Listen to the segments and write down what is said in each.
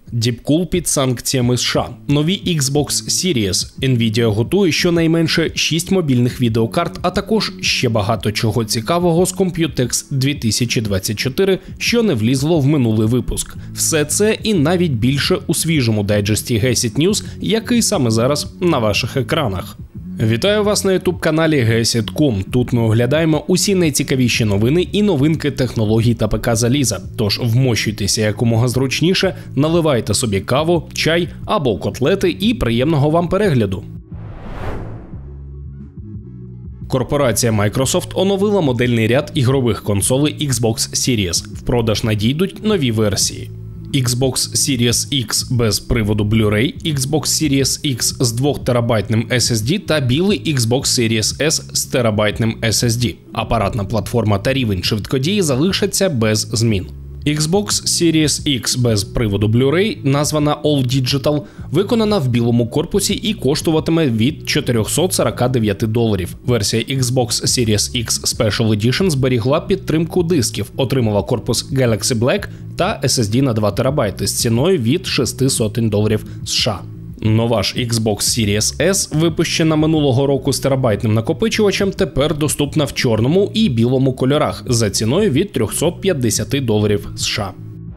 Deepcool під санкціями США. Нові Xbox Series. Nvidia готує щонайменше 6 мобільних відеокарт, а також ще багато чого цікавого з Computex 2024, що не влізло в минулий випуск. Все це і навіть більше у свіжому дайджесті Gacit News, який саме зараз на ваших екранах. Вітаю вас на YouTube-каналі Gacit.com. Тут ми оглядаємо усі найцікавіші новини і новинки технологій та ПК заліза. Тож вмощуйтеся якомога зручніше, наливайте собі каву, чай або котлети і приємного вам перегляду. Корпорація Microsoft оновила модельний ряд ігрових консолей Xbox Series. В продаж надійдуть нові версії. Xbox Series X без приводу Blu-ray, Xbox Series X з 2-терабайтним SSD та білий Xbox Series S з терабайтним SSD. Апаратна платформа та рівень швидкодії залишаться без змін. Xbox Series X без приводу Blu-ray, названа All Digital, виконана в білому корпусі і коштуватиме від $449. Версія Xbox Series X Special Edition зберігла підтримку дисків, отримала корпус Galaxy Black та SSD на 2 терабайти з ціною від $600 США. Нова ж Xbox Series S, випущена минулого року з терабайтним накопичувачем, тепер доступна в чорному і білому кольорах за ціною від $350 США.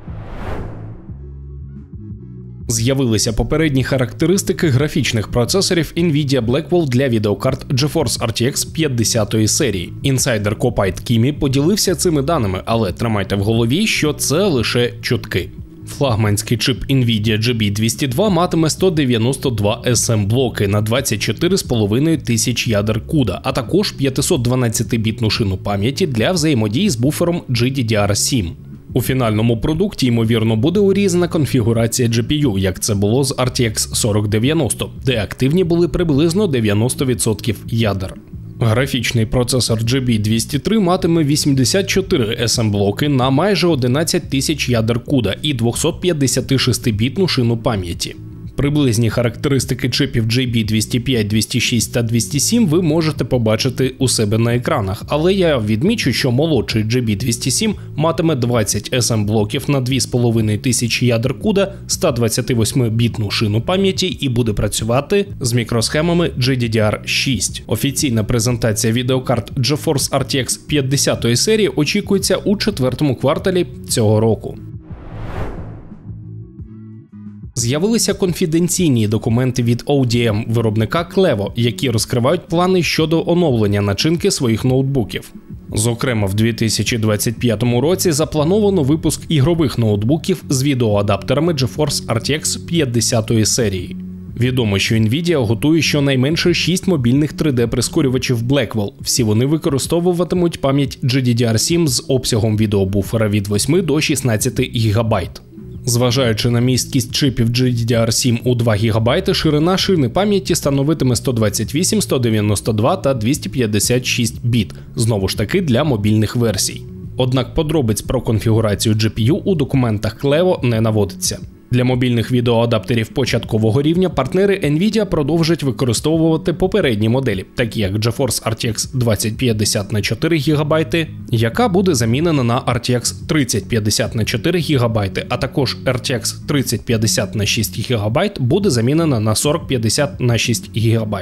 З'явилися попередні характеристики графічних процесорів Nvidia Blackwell для відеокарт GeForce RTX 50-ї серії. Інсайдер Копайт Кімі поділився цими даними, але тримайте в голові, що це лише чутки. Флагманський чип Nvidia GB202 матиме 192 SM-блоки на 24,5 тисяч ядер CUDA, а також 512-бітну шину пам'яті для взаємодії з буфером GDDR7. У фінальному продукті, ймовірно, буде урізана конфігурація GPU, як це було з RTX 4090, де активні були приблизно 90% ядер. Графічний процесор GB203 матиме 84 SM-блоки на майже 11 тисяч ядер CUDA і 256-бітну шину пам'яті. Приблизні характеристики чипів GB205, 206 та 207 ви можете побачити у себе на екранах, але я відмічу, що молодший GB207 матиме 20 SM-блоків на 2,5 тисячі ядер CUDA, 128-бітну шину пам'яті і буде працювати з мікросхемами GDDR6. Офіційна презентація відеокарт GeForce RTX 50-ї серії очікується у 4-му кварталі цього року. З'явилися конфіденційні документи від ODM виробника Clevo, які розкривають плани щодо оновлення начинки своїх ноутбуків. Зокрема, в 2025 році заплановано випуск ігрових ноутбуків з відеоадаптерами GeForce RTX 50-ї серії. Відомо, що Nvidia готує щонайменше 6 мобільних 3D-прискорювачів Blackwell. Всі вони використовуватимуть пам'ять GDDR7 з обсягом відеобуфера від 8 до 16 ГБ. Зважаючи на місткість чипів GDDR7 у 2 ГБ, ширина шини пам'яті становитиме 128, 192 та 256 біт, знову ж таки для мобільних версій. Однак подробиць про конфігурацію GPU у документах Clevo не наводиться. Для мобільних відеоадаптерів початкового рівня партнери Nvidia продовжать використовувати попередні моделі, такі як GeForce RTX 2050 на 4 ГБ, яка буде замінена на RTX 3050 на 4 ГБ, а також RTX 3050 на 6 ГБ буде замінена на 4050 на 6 ГБ.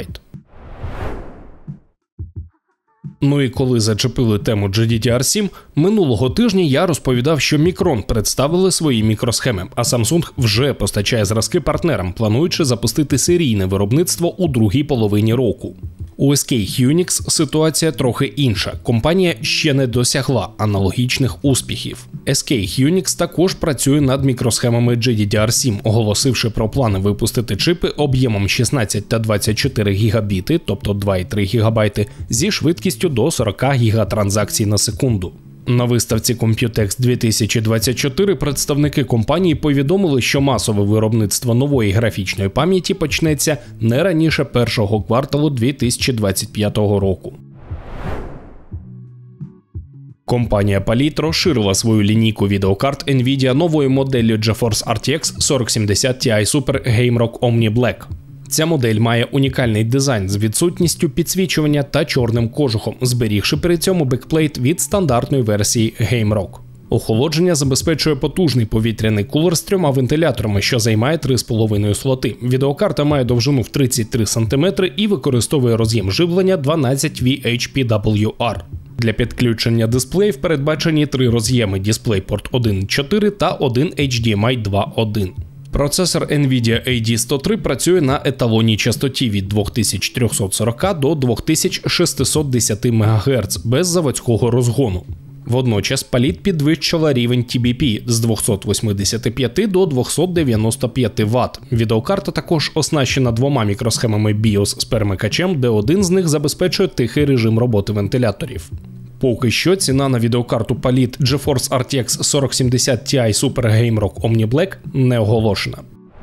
Ну і коли зачепили тему GDDR7, минулого тижня я розповідав, що Micron представили свої мікросхеми, а Samsung вже постачає зразки партнерам, плануючи запустити серійне виробництво у другій половині року. У SK Hynix ситуація трохи інша. Компанія ще не досягла аналогічних успіхів. SK Hynix також працює над мікросхемами GDDR7, оголосивши про плани випустити чипи об'ємом 16 та 24 гігабіти, тобто 2,3 ГБ, зі швидкістю до 40 гігатранзакцій на секунду. На виставці Computex 2024 представники компанії повідомили, що масове виробництво нової графічної пам'яті почнеться не раніше першого кварталу 2025 року. Компанія Palit розширила свою лінійку відеокарт Nvidia новою моделлю GeForce RTX 4070 Ti Super Gamerock Omni Black. Ця модель має унікальний дизайн з відсутністю підсвічування та чорним кожухом, зберігши при цьому бекплейт від стандартної версії Gamerock. Охолодження забезпечує потужний повітряний кулер з 3 вентиляторами, що займає 3,5 слоти. Відеокарта має довжину в 33 см і використовує роз'єм живлення 12V HPWR. Для підключення дисплеїв передбачені 3 роз'єми DisplayPort 1.4 та один HDMI 2.1. Процесор NVIDIA AD103 працює на еталонній частоті від 2340 до 2610 МГц без заводського розгону. Водночас паліт підвищила рівень TBP з 285 до 295 Вт. Відеокарта також оснащена 2 мікросхемами BIOS з перемикачем, де один з них забезпечує тихий режим роботи вентиляторів. Поки що ціна на відеокарту паліт GeForce RTX 4070 Ti Super Game-Rock Omni Black не оголошена.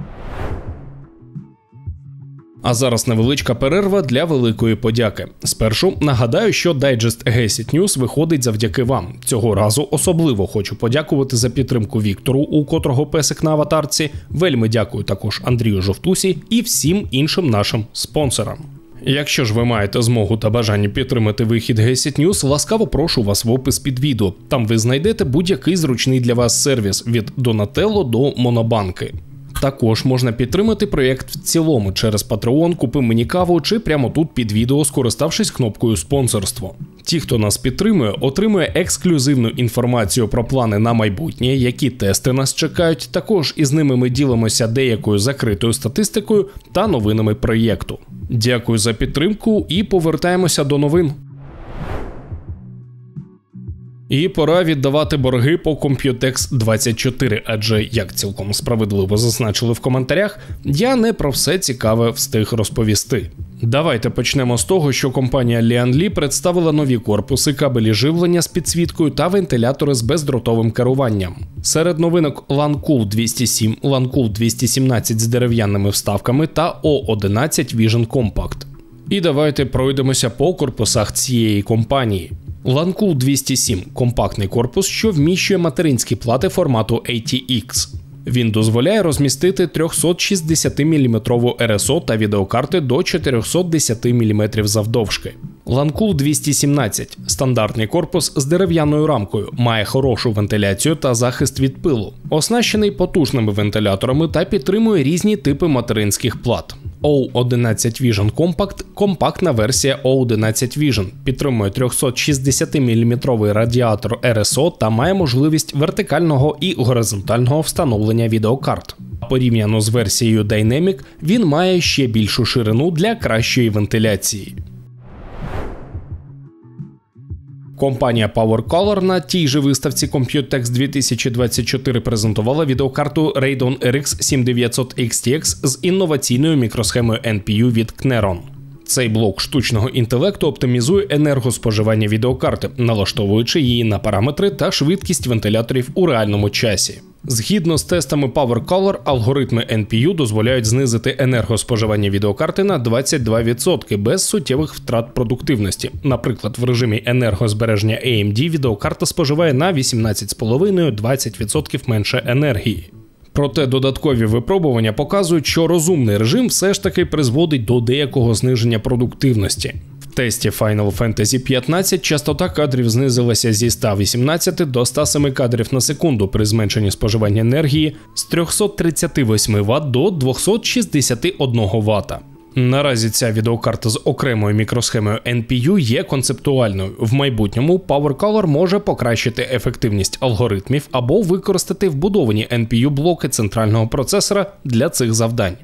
А зараз невеличка перерва для великої подяки. Спершу нагадаю, що дайджест Gacit News виходить завдяки вам. Цього разу особливо хочу подякувати за підтримку Віктору, у котрого песик на аватарці. Вельми дякую також Андрію Жовтусі і всім іншим нашим спонсорам. Якщо ж ви маєте змогу та бажання підтримати вихід Gacit News, ласкаво прошу вас в опис під відео. Там ви знайдете будь-який зручний для вас сервіс від Donatello до Монобанки. Також можна підтримати проєкт в цілому через Patreon, купи мені каву чи прямо тут під відео, скориставшись кнопкою «Спонсорство». Ті, хто нас підтримує, отримує ексклюзивну інформацію про плани на майбутнє, які тести нас чекають, також із ними ми ділимося деякою закритою статистикою та новинами проєкту. Дякую за підтримку і повертаємося до новин. І пора віддавати борги по Computex 24, адже, як цілком справедливо зазначили в коментарях, я не про все цікаве встиг розповісти. Давайте почнемо з того, що компанія Lianli представила нові корпуси, кабелі живлення з підсвіткою та вентилятори з бездротовим керуванням. Серед новинок LAN-Cool 207, LAN-Cool 217 з дерев'яними вставками та O11 Vision Compact. І давайте пройдемося по корпусах цієї компанії. LAN-Cool 207 – компактний корпус, що вміщує материнські плати формату ATX. Він дозволяє розмістити 360 мм RSO та відеокарти до 410 мм завдовжки. LAN-Cool 217 – стандартний корпус з дерев'яною рамкою, має хорошу вентиляцію та захист від пилу. Оснащений потужними вентиляторами та підтримує різні типи материнських плат. O11 Vision Compact – компактна версія O11 Vision, підтримує 360 мм радіатор RSO та має можливість вертикального і горизонтального встановлення відеокарт. Порівняно з версією Dynamic, він має ще більшу ширину для кращої вентиляції. Компанія PowerColor на тій же виставці Computex 2024 презентувала відеокарту Radeon RX 7900 XTX з інноваційною мікросхемою NPU від Kneron. Цей блок штучного інтелекту оптимізує енергоспоживання відеокарти, налаштовуючи її на параметри та швидкість вентиляторів у реальному часі. Згідно з тестами PowerColor, алгоритми NPU дозволяють знизити енергоспоживання відеокарти на 22% без суттєвих втрат продуктивності. Наприклад, в режимі енергозбереження AMD відеокарта споживає на 18,5–20% менше енергії. Проте додаткові випробування показують, що розумний режим все ж таки призводить до деякого зниження продуктивності. В тесті Final Fantasy 15 частота кадрів знизилася зі 118 до 107 кадрів на секунду при зменшенні споживання енергії з 338 Вт до 261 Вт. Наразі ця відеокарта з окремою мікросхемою NPU є концептуальною. В майбутньому PowerColor може покращити ефективність алгоритмів або використати вбудовані NPU-блоки центрального процесора для цих завдань.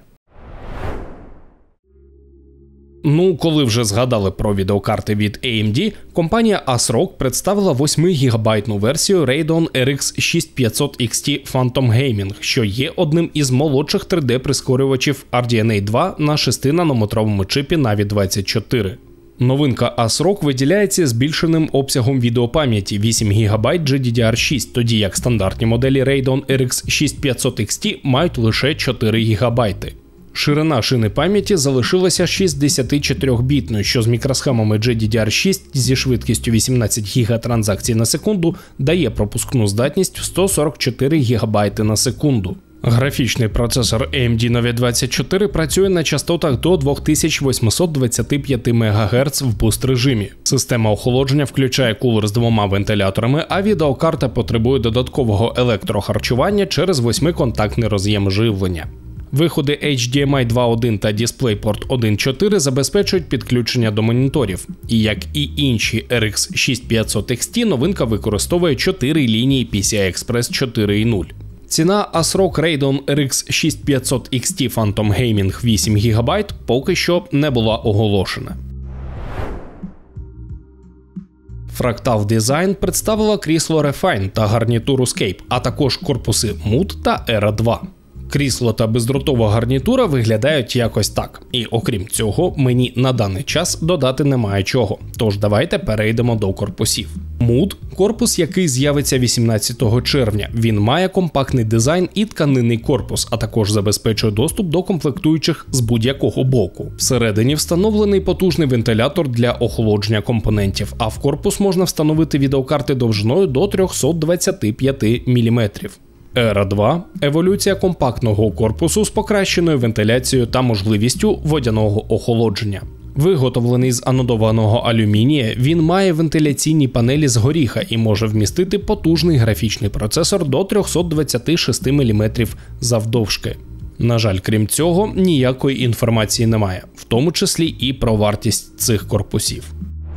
Ну, коли вже згадали про відеокарти від AMD, компанія ASRock представила 8-гігабайтну версію Radeon RX 6500 XT Phantom Gaming, що є одним із молодших 3D-прискорювачів RDNA 2 на 6-нанометровому чипі Navi 24. Новинка ASRock виділяється збільшеним обсягом відеопам'яті 8 ГБ GDDR6, тоді як стандартні моделі Radeon RX 6500 XT мають лише 4 ГБ. Ширина шини пам'яті залишилася 64-бітною, що з мікросхемами GDDR6 зі швидкістю 18 ГБ транзакцій на секунду дає пропускну здатність в 144 ГБ на секунду. Графічний процесор AMD Navi 24 працює на частотах до 2825 МГц в буст-режимі. Система охолодження включає кулер з 2 вентиляторами, а відеокарта потребує додаткового електрохарчування через 8-контактний роз'єм живлення. Виходи HDMI 2.1 та DisplayPort 1.4 забезпечують підключення до моніторів. І як і інші RX 6500 XT, новинка використовує 4 лінії PCI-Express 4.0. Ціна ASRock Radeon RX 6500 XT Phantom Gaming 8 ГБ поки що не була оголошена. Fractal Design представила крісло Refine та гарнітуру Scape, а також корпуси Mood та Era 2. Крісло та бездротова гарнітура виглядають якось так. І окрім цього, мені на даний час додати немає чого. Тож давайте перейдемо до корпусів. Mood – корпус, який з'явиться 18 червня. Він має компактний дизайн і тканинний корпус, а також забезпечує доступ до комплектуючих з будь-якого боку. Всередині встановлений потужний вентилятор для охолодження компонентів, а в корпус можна встановити відеокарти довжиною до 325 мм. Era 2 – еволюція компактного корпусу з покращеною вентиляцією та можливістю водяного охолодження. Виготовлений з анодованого алюмінія, він має вентиляційні панелі з горіха і може вмістити потужний графічний процесор до 326 мм завдовжки. На жаль, крім цього, ніякої інформації немає, в тому числі і про вартість цих корпусів.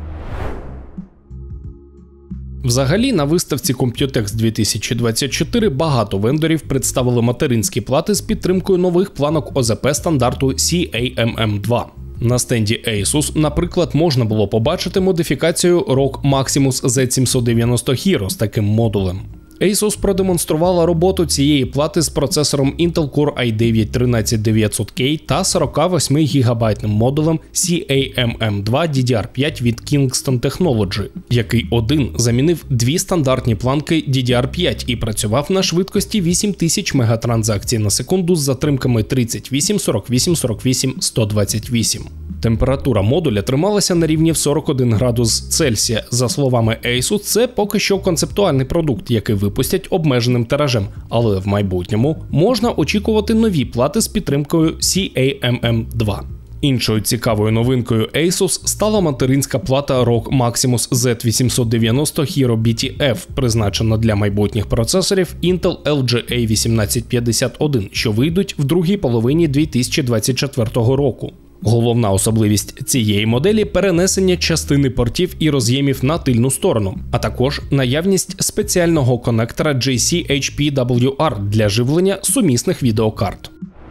Взагалі, на виставці Computex 2024 багато вендорів представили материнські плати з підтримкою нових планок ОЗП стандарту CAMM2. На стенді Asus, наприклад, можна було побачити модифікацію ROG Maximus Z790 Hero з таким модулем. Asus продемонструвала роботу цієї плати з процесором Intel Core i9-13900K та 48 ГБ модулем CAMM2 DDR5 від Kingston Technology, який один замінив дві стандартні планки DDR5 і працював на швидкості 8000 мегатранзакцій на секунду з затримками 38, 48, 48, 128. Температура модуля трималася на рівні в 41 градус Цельсія. За словами Asus, це поки що концептуальний продукт, який випустять обмеженим тиражем, але в майбутньому можна очікувати нові плати з підтримкою CAMM2. Іншою цікавою новинкою Asus стала материнська плата ROG Maximus Z890 Hero BTF, призначена для майбутніх процесорів Intel LGA 1851, що вийдуть в другій половині 2024 року. Головна особливість цієї моделі – перенесення частини портів і роз'ємів на тильну сторону, а також наявність спеціального конектора JC-HPWR для живлення сумісних відеокарт.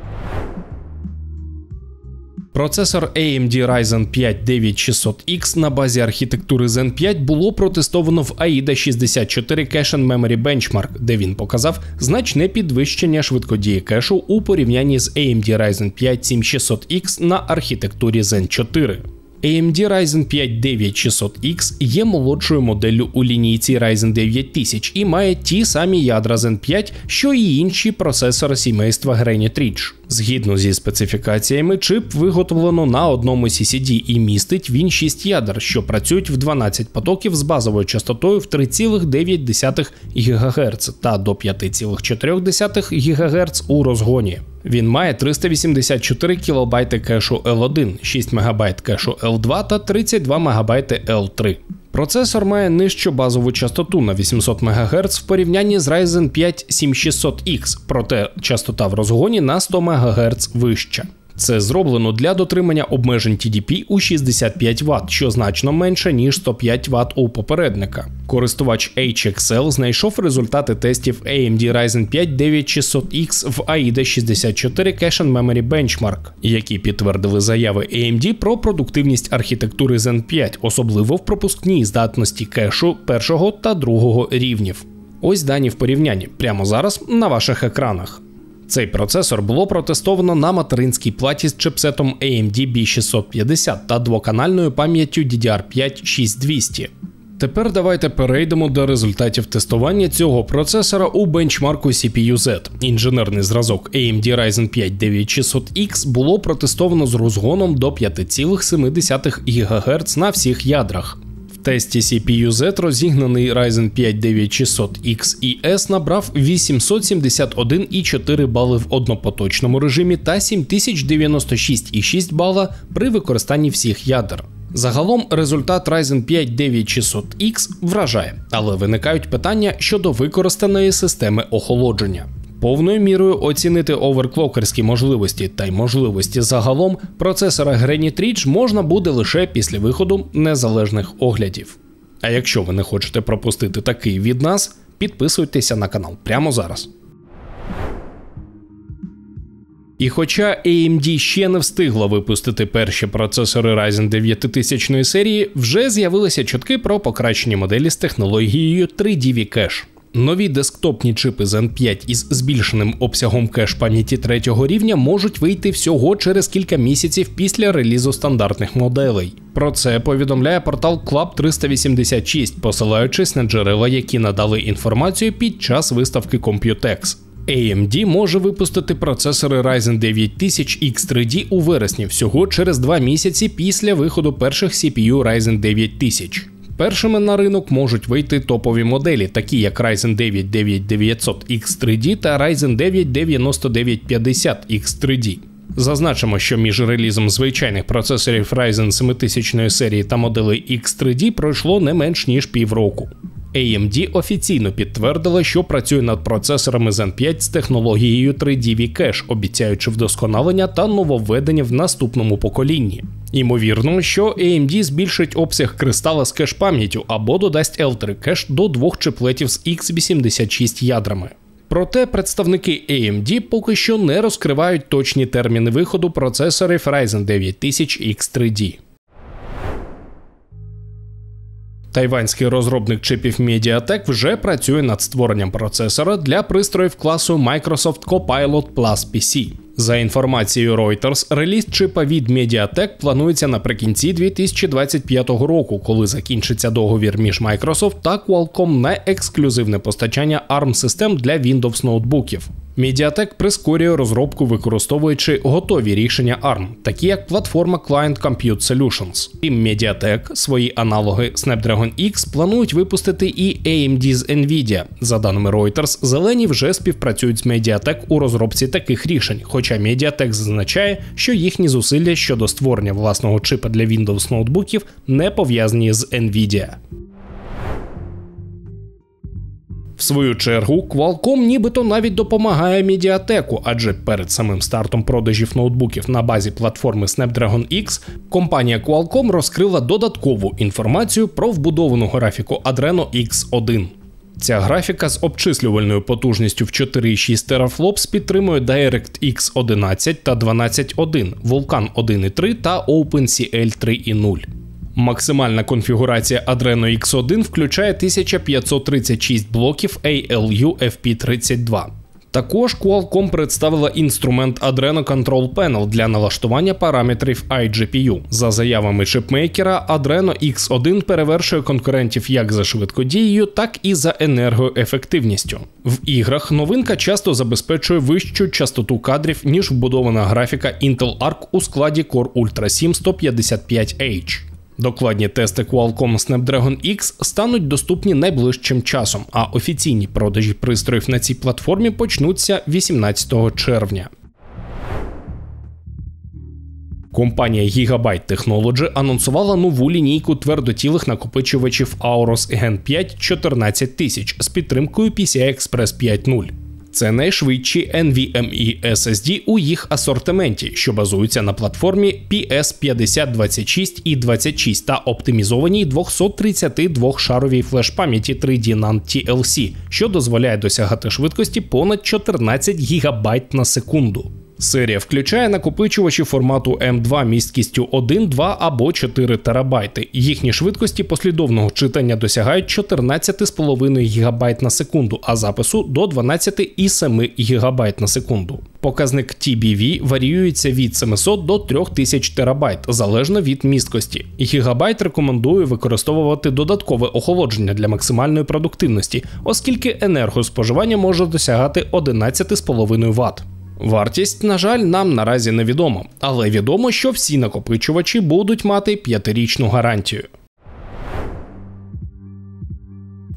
Процесор AMD Ryzen 5 9600X на базі архітектури Zen 5 було протестовано в AIDA 64 Cache and Memory Benchmark, де він показав значне підвищення швидкодії кешу у порівнянні з AMD Ryzen 5 7600X на архітектурі Zen 4. AMD Ryzen 5 9600X є молодшою моделлю у лінійці Ryzen 9000 і має ті самі ядра Zen 5, що і інші процесори сімейства Granite Ridge. Згідно зі специфікаціями, чип виготовлено на одному CCD і містить він 6 ядер, що працюють в 12 потоків з базовою частотою в 3,9 ГГц та до 5,4 ГГц у розгоні. Він має 384 кБ кешу L1, 6 МБ кешу L2 та 32 МБ L3. Процесор має нижчу базову частоту на 800 МГц в порівнянні з Ryzen 5 7600X, проте частота в розгоні на 100 МГц вища. Це зроблено для дотримання обмежень TDP у 65 Вт, що значно менше, ніж 105 Вт у попередника. Користувач HXL знайшов результати тестів AMD Ryzen 5 9600X в AIDA 64 Cache and Memory Benchmark, які підтвердили заяви AMD про продуктивність архітектури Zen 5, особливо в пропускній здатності кешу першого та другого рівнів. Ось дані в порівнянні прямо зараз на ваших екранах. Цей процесор було протестовано на материнській платі з чипсетом AMD B650 та двоканальною пам'яттю DDR5 6200. Тепер давайте перейдемо до результатів тестування цього процесора у бенчмарку CPU-Z. Інженерний зразок AMD Ryzen 5 9600X було протестовано з розгоном до 5,7 ГГц на всіх ядрах. В тесті CPU-Z розігнаний Ryzen 5 9600X і S набрав 871,4 бали в однопоточному режимі та 7096,6 бала при використанні всіх ядер. Загалом результат Ryzen 5 9600X вражає, але виникають питання щодо використаної системи охолодження. Повною мірою оцінити оверклокерські можливості та й можливості загалом процесора Granite Ridge можна буде лише після виходу незалежних оглядів. А якщо ви не хочете пропустити такий від нас, підписуйтеся на канал прямо зараз. І хоча AMD ще не встигла випустити перші процесори Ryzen 9000 серії, вже з'явилися чутки про покращені моделі з технологією 3D Cache. Нові десктопні чипи Zen 5 із збільшеним обсягом кеш-пам'яті 3-го рівня можуть вийти всього через кілька місяців після релізу стандартних моделей. Про це повідомляє портал Club 386, посилаючись на джерела, які надали інформацію під час виставки Computex. AMD може випустити процесори Ryzen 9000 X3D у вересні всього через 2 місяці після виходу перших CPU Ryzen 9000. Першими на ринок можуть вийти топові моделі, такі як Ryzen 9 9900 X3D та Ryzen 9 9950 X3D. Зазначимо, що між релізом звичайних процесорів Ryzen 7000 серії та моделей X3D пройшло не менш ніж півроку. AMD офіційно підтвердила, що працює над процесорами Zen 5 з технологією 3D Cache, обіцяючи вдосконалення та нововведення в наступному поколінні. Ймовірно, що AMD збільшить обсяг кристала з кеш-пам'яттю або додасть L3 кеш до 2 чиплетів з x86 ядрами. Проте представники AMD поки що не розкривають точні терміни виходу процесорів Ryzen 9000 X3D. Тайванський розробник чипів MediaTek вже працює над створенням процесора для пристроїв класу Microsoft Copilot Plus PC. За інформацією Reuters, реліз чипа від MediaTek планується наприкінці 2025 року, коли закінчиться договір між Microsoft та Qualcomm на ексклюзивне постачання ARM-систем для Windows ноутбуків. MediaTek прискорює розробку, використовуючи готові рішення ARM, такі як платформа Client Compute Solutions. І MediaTek свої аналоги Snapdragon X планують випустити і AMD з Nvidia. За даними Reuters, зелені вже співпрацюють з MediaTek у розробці таких рішень, хоча MediaTek зазначає, що їхні зусилля щодо створення власного чипа для Windows ноутбуків не пов'язані з Nvidia. В свою чергу, Qualcomm нібито навіть допомагає MediaTek, адже перед самим стартом продажів ноутбуків на базі платформи Snapdragon X, компанія Qualcomm розкрила додаткову інформацію про вбудовану графіку Adreno X1. Ця графіка з обчислювальною потужністю в 4,6 терафлопс підтримує DirectX 11 та 12.1, Vulkan 1.3 та OpenCL 3.0. Максимальна конфігурація Adreno X1 включає 1536 блоків ALU FP32. Також Qualcomm представила інструмент Adreno Control Panel для налаштування параметрів iGPU. За заявами чипмейкера, Adreno X1 перевершує конкурентів як за швидкодією, так і за енергоефективністю. В іграх новинка часто забезпечує вищу частоту кадрів, ніж вбудована графіка Intel Arc у складі Core Ultra 7 155H. Докладні тести Qualcomm Snapdragon X стануть доступні найближчим часом, а офіційні продажі пристроїв на цій платформі почнуться 18 червня. Компанія Gigabyte Technology анонсувала нову лінійку твердотілих накопичувачів Aorus Gen 5 14000 з підтримкою PCI-Express 5.0. Це найшвидші NVMe SSD у їх асортименті, що базуються на платформі PS5026 і 26 та оптимізованій 232-шаровій флеш-пам'яті 3D NAND TLC, що дозволяє досягати швидкості понад 14 ГБ на секунду. Серія включає накопичувачі формату M2 місткістю 1, 2 або 4 ТБ. Їхні швидкості послідовного читання досягають 14,5 ГБ на секунду, а запису до 12,7 ГБ на секунду. Показник TBV варіюється від 700 до 3000 ТБ, залежно від місткості. Gigabyte рекомендує використовувати додаткове охолодження для максимальної продуктивності, оскільки енергоспоживання може досягати 11,5 Вт. Вартість, на жаль, нам наразі невідомо, але відомо, що всі накопичувачі будуть мати 5-річну гарантію.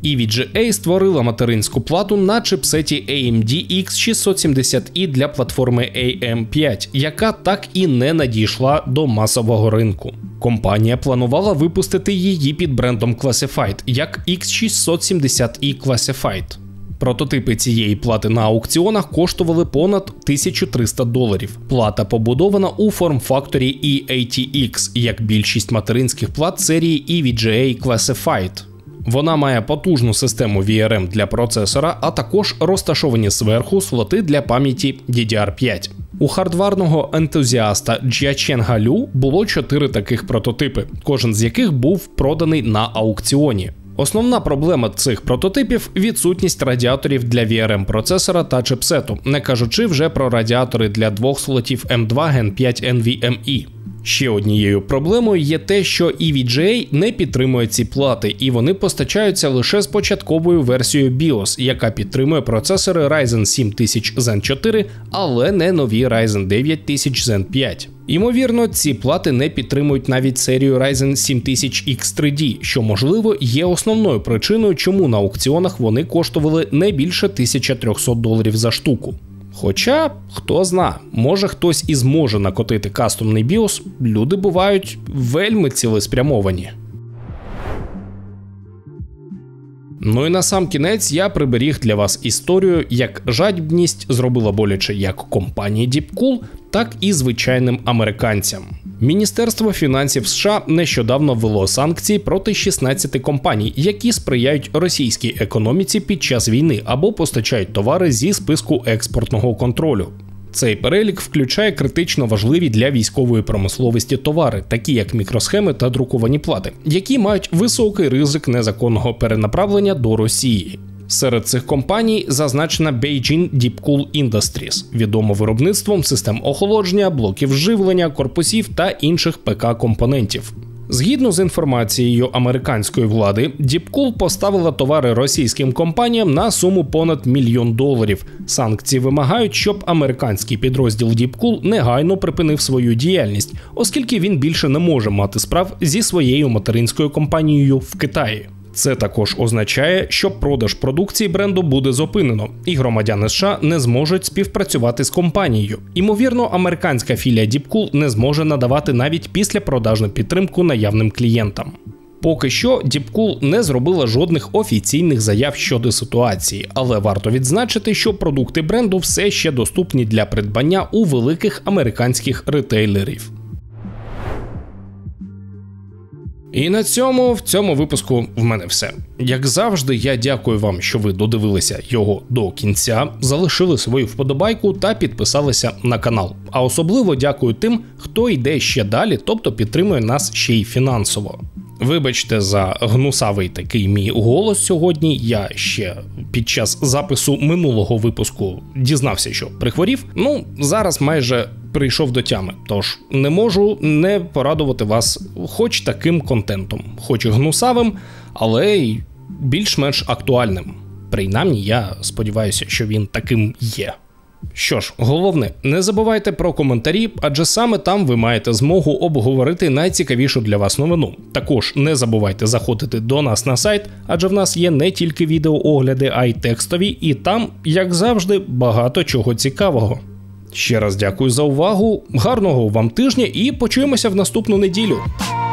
EVGA створила материнську плату на чипсеті AMD X670i для платформи AM5, яка так і не надійшла до масового ринку. Компанія планувала випустити її під брендом Classified, як X670i Classified. Прототипи цієї плати на аукціонах коштували понад $1300. Плата побудована у форм-факторі E80X, як більшість материнських плат серії EVGA Classified. Вона має потужну систему VRM для процесора, а також розташовані зверху слоти для пам'яті DDR5. У хардварного ентузіаста Jiacheng Liu було 4 таких прототипи, кожен з яких був проданий на аукціоні. Основна проблема цих прототипів – відсутність радіаторів для VRM-процесора та чипсету, не кажучи вже про радіатори для двох слотів M2 Gen 5 NVMe. Ще однією проблемою є те, що EVGA не підтримує ці плати, і вони постачаються лише з початковою версією BIOS, яка підтримує процесори Ryzen 7000 Zen 4, але не нові Ryzen 9000 Zen 5. Ймовірно, ці плати не підтримують навіть серію Ryzen 7000 X3D, що, можливо, є основною причиною, чому на аукціонах вони коштували не більше $1300 за штуку. Хоча, хто зна, може хтось і зможе накотити кастомний BIOS, люди бувають вельми цілеспрямовані. Ну і на сам кінець я приберіг для вас історію, як жадібність зробила боляче як компанії Deepcool, так і звичайним американцям. Міністерство фінансів США нещодавно ввело санкції проти 16 компаній, які сприяють російській економіці під час війни або постачають товари зі списку експортного контролю. Цей перелік включає критично важливі для військової промисловості товари, такі як мікросхеми та друковані плати, які мають високий ризик незаконного перенаправлення до Росії. Серед цих компаній зазначена Beijing Deepcool Industries, відома виробництвом систем охолодження, блоків живлення, корпусів та інших ПК-компонентів. Згідно з інформацією американської влади, Deepcool поставила товари російським компаніям на суму понад $1 мільйон. Санкції вимагають, щоб американський підрозділ Deepcool негайно припинив свою діяльність, оскільки він більше не може мати справ зі своєю материнською компанією в Китаї. Це також означає, що продаж продукції бренду буде зупинено, і громадяни США не зможуть співпрацювати з компанією. Імовірно, американська філія Deepcool не зможе надавати навіть післяпродажну підтримку наявним клієнтам. Поки що Deepcool не зробила жодних офіційних заяв щодо ситуації, але варто відзначити, що продукти бренду все ще доступні для придбання у великих американських ретейлерів. І на цьому в цьому випуску в мене все. Як завжди, я дякую вам, що ви додивилися його до кінця, залишили свою вподобайку та підписалися на канал. А особливо дякую тим, хто йде ще далі, тобто підтримує нас ще й фінансово. Вибачте за гнусавий такий мій голос сьогодні, я ще під час запису минулого випуску дізнався, що прихворів. Зараз майже прийшов до тями, тож не можу не порадувати вас хоч таким контентом, хоч і гнусавим, але й більш-менш актуальним. Принаймні, я сподіваюся, що він таким є. Що ж, головне, не забувайте про коментарі, адже саме там ви маєте змогу обговорити найцікавішу для вас новину. Також не забувайте заходити до нас на сайт, адже в нас є не тільки відеоогляди, а й текстові, і там, як завжди, багато чого цікавого. Ще раз дякую за увагу, гарного вам тижня і почуємося в наступну неділю.